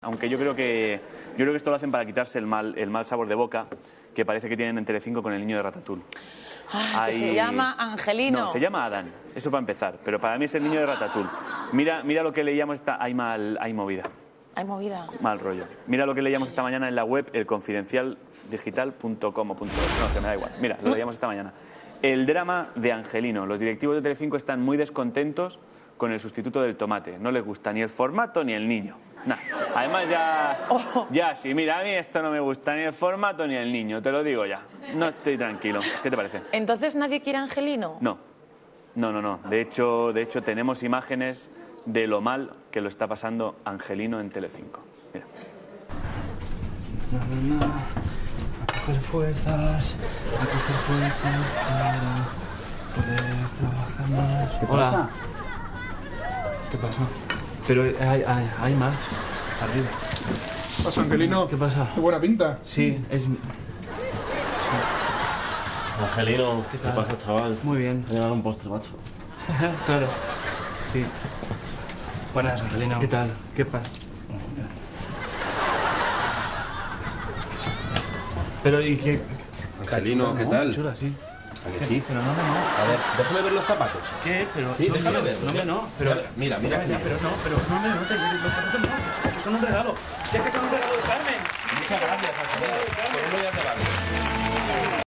aunque yo creo que esto lo hacen para quitarse el mal sabor de boca que parece que tienen en Telecinco con el niño de Ratatouille. Que se llama Angelino. No, se llama Adán, eso para empezar, pero para mí es el niño de Ratatouille. Mira lo que leíamos, hay movida. Hay movida. Mal rollo. Mira lo que leíamos esta mañana en la web, elconfidencialdigital.com. No, se me da igual. Mira, lo leíamos esta mañana. El drama de Angelino. Los directivos de Telecinco están muy descontentos con el sustituto del tomate. No les gusta ni el formato ni el niño. Nah. Además ya sí, mira, a mí esto no me gusta, ni el formato ni el niño, te lo digo ya. No estoy tranquilo. ¿Qué te parece? ¿Entonces nadie quiere a Angelino? No. De hecho tenemos imágenes de lo mal que lo está pasando Angelino en Telecinco. Mira. A coger fuerzas para poder trabajar más. ¿Qué pasa? ¿Qué pasa? Pero hay más. Arriba. ¿Qué pasa, Angelino? ¿Qué pasa? Qué buena pinta. Sí, es... Angelino, ¿qué pasa, chaval? Muy bien. Voy a dar un postre, macho. Claro. Sí. Buenas, Angelino. ¿Qué tal? ¿Qué pasa? Pero, ¿y qué? Angelino, ¿qué tal? Chula, sí. ¿A que sí? Pero no. A ver, déjame ver los zapatos. ¿Qué? Pero... Sí, déjame ver. No. Pero... Mira. Ya, pero no, no te... Los zapatos no. Que son un regalo. Que son un regalo de Carmen. Muchas gracias, Angelino.